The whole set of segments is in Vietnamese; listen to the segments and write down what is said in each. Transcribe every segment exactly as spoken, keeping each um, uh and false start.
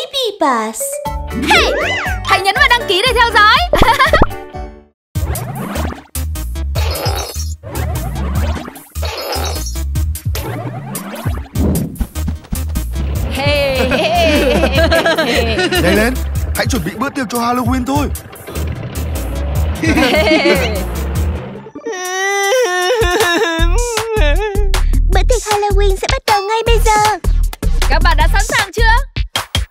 BabyBus. Hey, hãy nhấn vào đăng ký để theo dõi. Hey, hey, hey. Nhanh lên, hãy chuẩn bị bữa tiệc cho Halloween thôi. Bữa tiệc Halloween sẽ bắt đầu ngay bây giờ. Các bạn đã sẵn sàng chưa?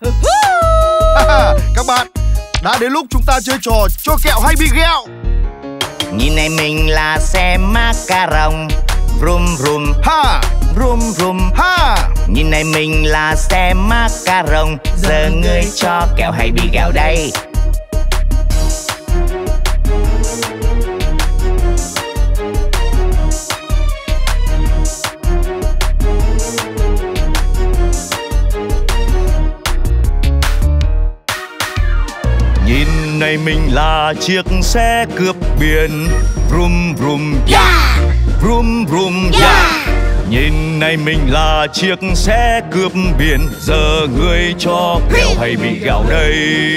Các bạn, đã đến lúc chúng ta chơi trò cho kẹo hay bị ghẹo. Nhìn này mình là xe macaron, vroom vroom Ha, vroom vroom ha. Nhìn này mình là xe macaron, giờ ngươi cho kẹo hay bị ghẹo đây. Nhìn này mình là chiếc xe cướp biển, vroom vroom Yeah, vroom vroom yeah. Nhìn này mình là chiếc xe cướp biển, giờ ngươi cho kẹo hay bị ghẹo đây.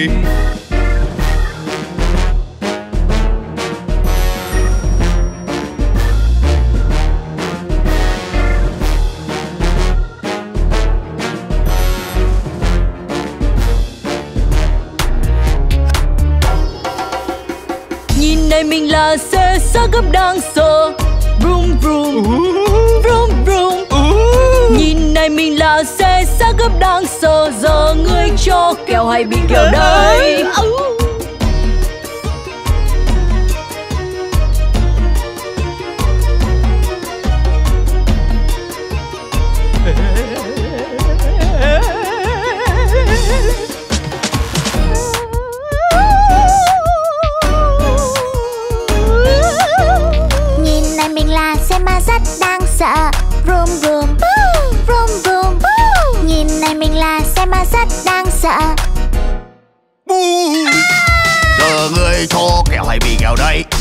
Nhìn này mình là xe xác gấp đang sợ, vroom vroom vroom vroom. Nhìn này mình là xe xác gấp đang sợ, giờ ngươi cho kẹo hay bị kẹo đây. Nhìn này mình là xe ma rất đang sợ, vroom vroom vroom vroom. Nhìn này mình là xe ma rất đang sợ. Bu. Giờ ngươi cho kẹo hay bị ghẹo đây.